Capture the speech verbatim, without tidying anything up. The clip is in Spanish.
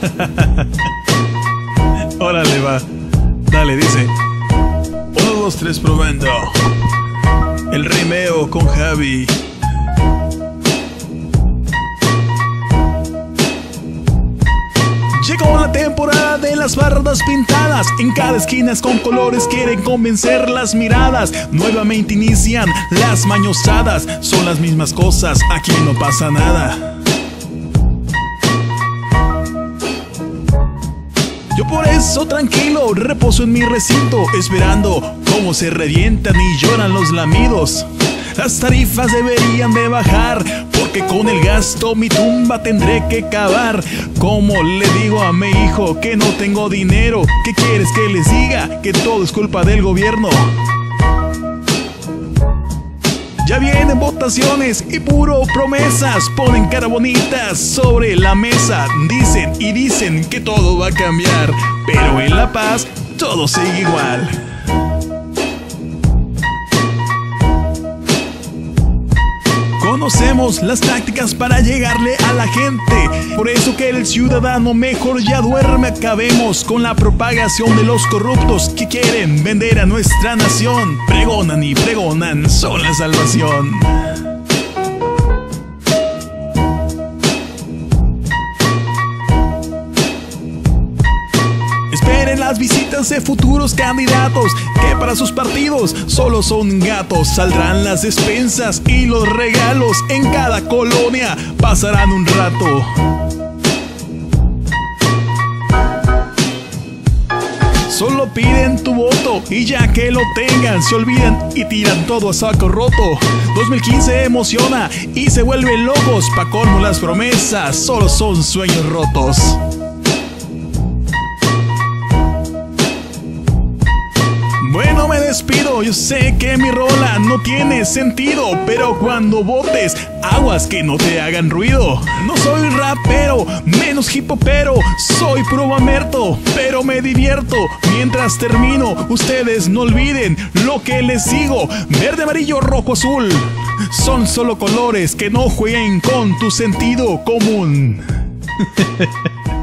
Órale, va. Dale, dice. Uno, dos, tres, probando. El rimeo con Javi. Llegó la temporada de las bardas pintadas. En cada esquina con colores quieren convencer las miradas. Nuevamente inician las mañosadas. Son las mismas cosas, aquí no pasa nada. Yo por eso tranquilo reposo en mi recinto, esperando cómo se revientan y lloran los lamidos. Las tarifas deberían de bajar, porque con el gasto mi tumba tendré que cavar. Como le digo a mi hijo que no tengo dinero, ¿qué quieres que les diga? Que todo es culpa del gobierno. Ya vienen votaciones y puro promesas, ponen cara bonitas sobre la mesa. Dicen y dicen que todo va a cambiar, pero en La Paz todo sigue igual. Conocemos las tácticas para llegarle a la gente, por eso que el ciudadano mejor ya duerme. Acabemos con la propagación de los corruptos que quieren vender a nuestra nación. Pregonan y pregonan, son la salvación. Esperen las visitas de futuros candidatos, que para sus partidos solo son gatos. Saldrán las despensas y los regalos, en cada colonia pasarán un rato. Solo piden tu voto y ya que lo tengan se olvidan y tiran todo a saco roto. dos mil quince emociona y se vuelven locos, pa' colmo las promesas solo son sueños rotos. Bueno, me despido, yo sé que mi rola no tiene sentido, pero cuando votes, aguas que no te hagan ruido. No soy rapero, menos hip hopero, soy puro mamerto, pero me divierto. Mientras termino, ustedes no olviden lo que les digo: verde, amarillo, rojo, azul, son solo colores que no jueguen con tu sentido común.